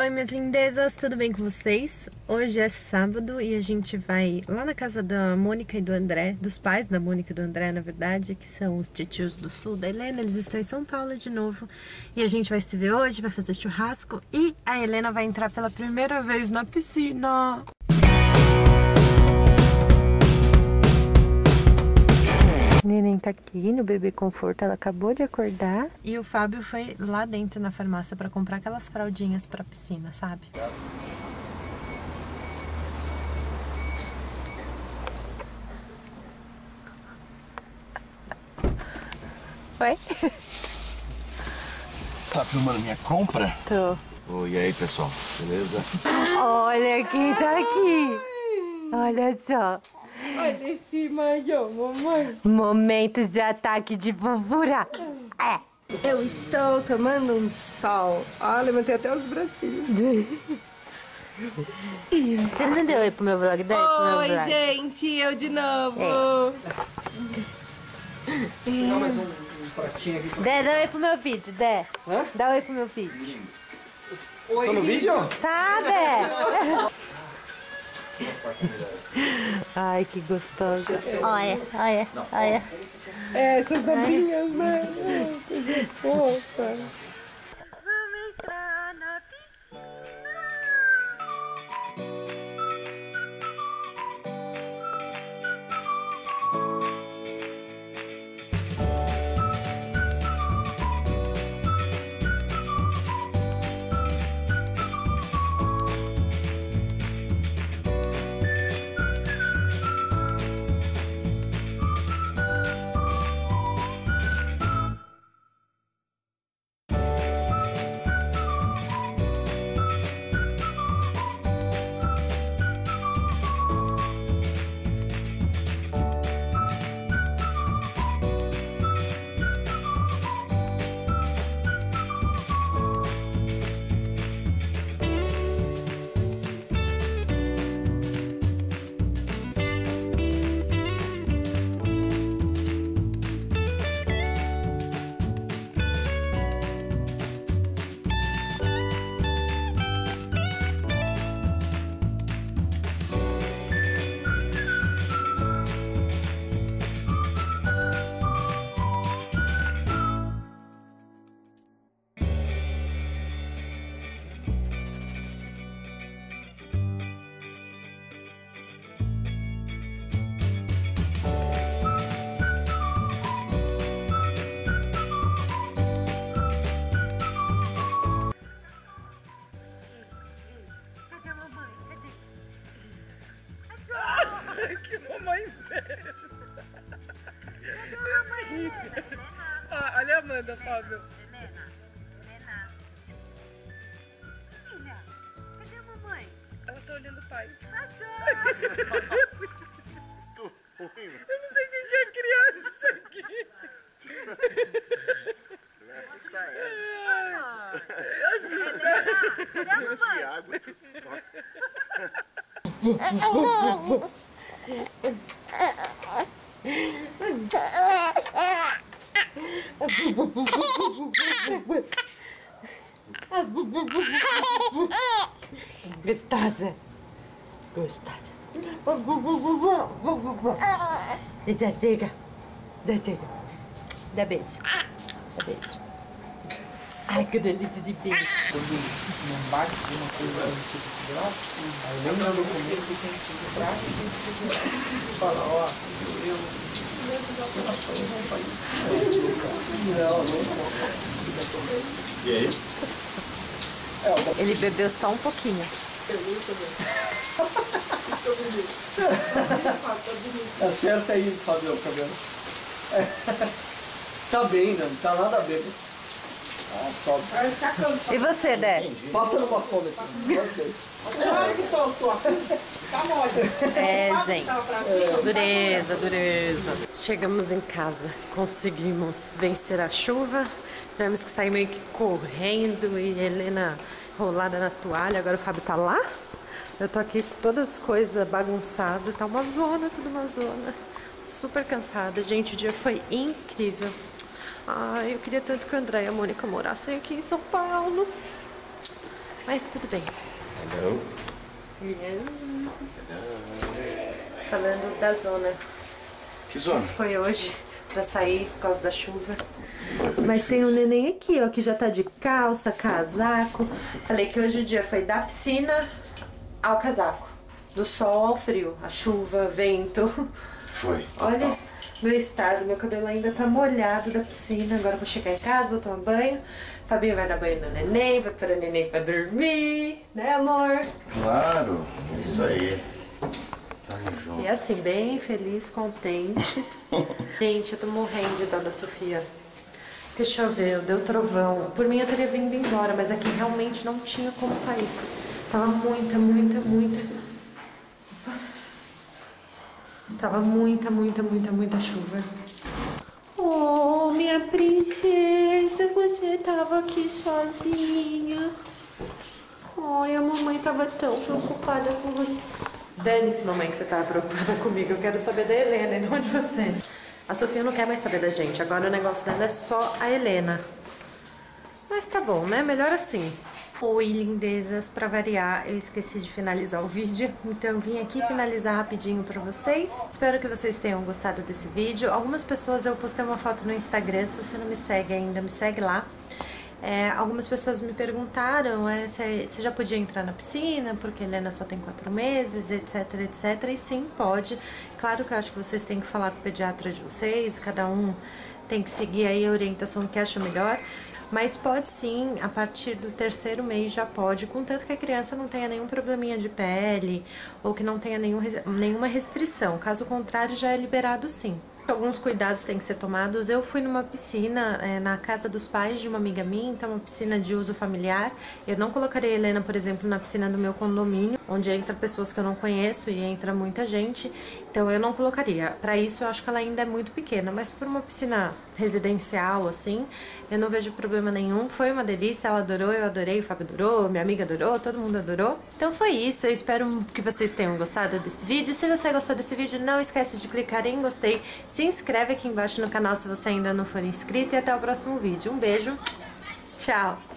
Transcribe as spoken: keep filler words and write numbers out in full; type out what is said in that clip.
Oi, minhas lindezas, tudo bem com vocês? Hoje é sábado e a gente vai lá na casa da Mônica e do André, dos pais da Mônica e do André, na verdade, que são os titios do sul da Helena. Eles estão em São Paulo de novo e a gente vai se ver hoje, vai fazer churrasco e a Helena vai entrar pela primeira vez na piscina. Neném tá aqui no bebê conforto, ela acabou de acordar. E o Fábio foi lá dentro na farmácia pra comprar aquelas fraldinhas pra piscina, sabe? Oi? Tá filmando minha compra? Tô. Oh, e aí, pessoal, beleza? Olha quem tá aqui! Olha só! Olha esse maiô, mamãe! Momentos de ataque de fofura! É! Eu estou tomando um sol. Olha, levantei até os bracinhos. Você não deu oi pro meu vlog? Dá oi pro meu Oi, vlog. gente, eu de novo. Vou pegar mais um, um pratinho aqui. Dé, dá oi pro meu vídeo, Dé. Hã? Dá oi pro meu vídeo. Tô no vídeo? Tá, Dé? Ai, que gostoso. Olha, olha, olha. É, essas dobrinhas, né? Coisa fofa. Vamos entrar na piscina. Que mamãe velha. Ah, olha a Amanda, Fábio. Helena, Helena. Filha, cadê a mamãe? Ela tá olhando o pai. Tô ruim, mano. Eu não sei quem que é criança aqui. Vai assustar ela. Helena, cadê a De mamãe? água. Gostosa. Gostosa. Deixa chega. Dá chega. Dá beijo. Dá beijo. Ai, que delícia de beijo. Quando não bate uma coisa da Receita Federal, aí lembra do documento que tem que comprar a Receita Federal. Fala, ó, eu... Não, não. E aí? Ele bebeu só um pouquinho. Acerta aí, Fábio, o cabelo. Tá bem, não tá nada bem. Ah, sobe. E você, Dé? Passa no bafômetro, nós dois. É, gente. Dureza, dureza. Chegamos em casa. Conseguimos vencer a chuva. Tivemos que sair meio que correndo e Helena rolada na toalha. Agora o Fábio tá lá. Eu tô aqui com todas as coisas bagunçadas. Tá uma zona, tudo uma zona. Super cansada. Gente, o dia foi incrível. Ai, eu queria tanto que o André e a Mônica morassem aqui em São Paulo. Mas tudo bem. Hello. Hello. Falando da zona. Que zona? Foi hoje pra sair por causa da chuva. Mas tem um neném aqui, ó, que já tá de calça, casaco. Falei que hoje o dia foi da piscina ao casaco. Do sol ao frio. A chuva, vento. Foi. Olha meu estado, meu cabelo ainda tá molhado da piscina. Agora eu vou chegar em casa, vou tomar banho. Fabinho vai dar banho no neném, vai pôr o neném pra dormir. Né, amor? Claro, isso aí. Tamo junto. E assim, bem feliz, contente. Gente, eu tô morrendo de dó da Sofia. Porque choveu, deu trovão. Por mim eu teria vindo embora, mas aqui realmente não tinha como sair. Tava muita, muita, muita... Tava muita, muita, muita, muita chuva. Oh, minha princesa, você tava aqui sozinha. Ai, a mamãe tava tão preocupada com você. Dane-se, mamãe, que você tava preocupada comigo. Eu quero saber da Helena e não de você. A Sofia não quer mais saber da gente. Agora o negócio dela é só a Helena. Mas tá bom, né? Melhor assim. Oi, lindezas. Pra variar, eu esqueci de finalizar o vídeo. Então eu vim aqui finalizar rapidinho pra vocês. Espero que vocês tenham gostado desse vídeo. Algumas pessoas, eu postei uma foto no Instagram. Se você não me segue ainda, me segue lá. É, algumas pessoas me perguntaram é, se, se já podia entrar na piscina, porque a Helena só tem quatro meses, etc, etc. E sim, pode. Claro que eu acho que vocês têm que falar com o pediatra de vocês, cada um tem que seguir aí a orientação que acha melhor. Mas pode sim, a partir do terceiro mês já pode, contanto que a criança não tenha nenhum probleminha de pele ou que não tenha nenhum, nenhuma restrição. Caso contrário, já é liberado sim. Alguns cuidados têm que ser tomados. Eu fui numa piscina é, na casa dos pais de uma amiga minha, então uma piscina de uso familiar. Eu não colocaria a Helena, por exemplo, na piscina do meu condomínio, onde entra pessoas que eu não conheço e entra muita gente. Então eu não colocaria. Para isso eu acho que ela ainda é muito pequena, mas por uma piscina residencial, assim, eu não vejo problema nenhum. Foi uma delícia, ela adorou, eu adorei, o Fábio adorou, minha amiga adorou, todo mundo adorou. Então foi isso, eu espero que vocês tenham gostado desse vídeo. Se você gostou desse vídeo, não esquece de clicar em gostei. Se inscreve aqui embaixo no canal se você ainda não for inscrito e até o próximo vídeo. Um beijo, tchau!